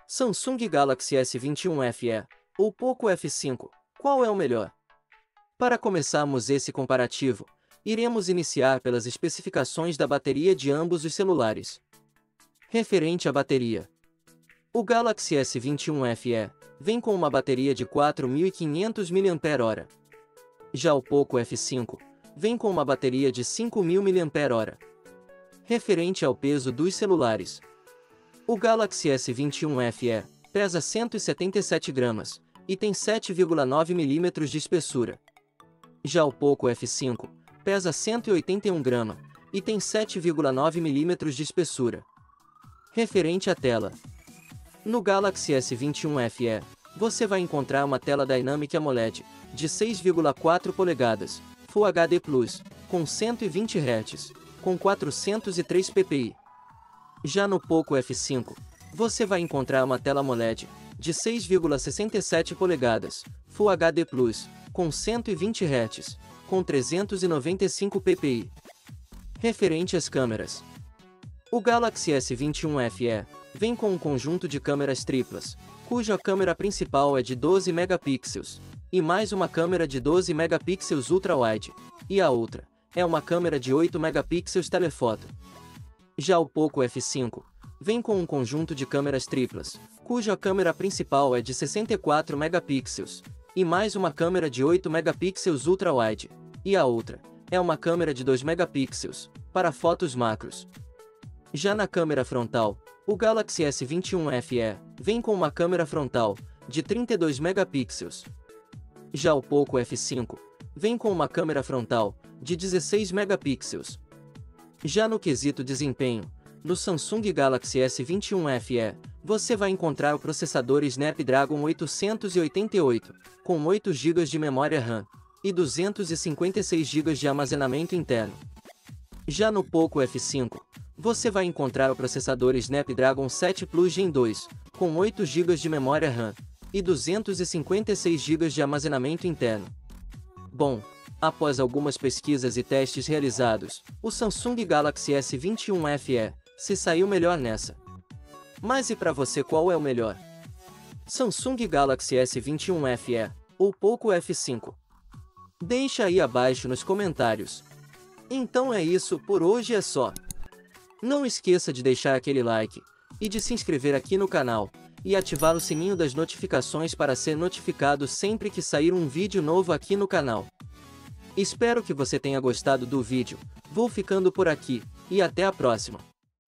Samsung Galaxy S21 FE ou Poco F5, qual é o melhor? Para começarmos esse comparativo, iremos iniciar pelas especificações da bateria de ambos os celulares. Referente à bateria. O Galaxy S21 FE vem com uma bateria de 4.500 mAh. Já o Poco F5 vem com uma bateria de 5.000 mAh. Referente ao peso dos celulares. O Galaxy S21 FE pesa 177 gramas e tem 7,9 mm de espessura. Já o Poco F5 pesa 181 gramas e tem 7,9 mm de espessura. Referente à tela. No Galaxy S21 FE, você vai encontrar uma tela Dynamic AMOLED de 6,4 polegadas, Full HD+, com 120 Hz, com 403 ppi. Já no Poco F5, você vai encontrar uma tela AMOLED de 6,67 polegadas, Full HD+, com 120 Hz, com 395 ppi. Referente às câmeras. O Galaxy S21 FE vem com um conjunto de câmeras triplas, cuja câmera principal é de 12 megapixels, e mais uma câmera de 12 megapixels ultra-wide, e a outra é uma câmera de 8 megapixels telefoto. Já o Poco F5 vem com um conjunto de câmeras triplas, cuja câmera principal é de 64 megapixels, e mais uma câmera de 8 megapixels ultra-wide, e a outra é uma câmera de 2 megapixels, para fotos macros. Já na câmera frontal, o Galaxy S21 FE vem com uma câmera frontal de 32 megapixels. Já o Poco F5 vem com uma câmera frontal de 16 megapixels. Já no quesito desempenho, no Samsung Galaxy S21 FE, você vai encontrar o processador Snapdragon 888, com 8 GB de memória RAM e 256 GB de armazenamento interno. Já no Poco F5, você vai encontrar o processador Snapdragon 7 Plus Gen 2, com 8 GB de memória RAM e 256 GB de armazenamento interno. Bom, após algumas pesquisas e testes realizados, o Samsung Galaxy S21 FE se saiu melhor nessa. Mas e para você, qual é o melhor? Samsung Galaxy S21 FE ou Poco F5? Deixa aí abaixo nos comentários. Então é isso, por hoje é só. Não esqueça de deixar aquele like e de se inscrever aqui no canal e ativar o sininho das notificações para ser notificado sempre que sair um vídeo novo aqui no canal. Espero que você tenha gostado do vídeo, vou ficando por aqui, e até a próxima.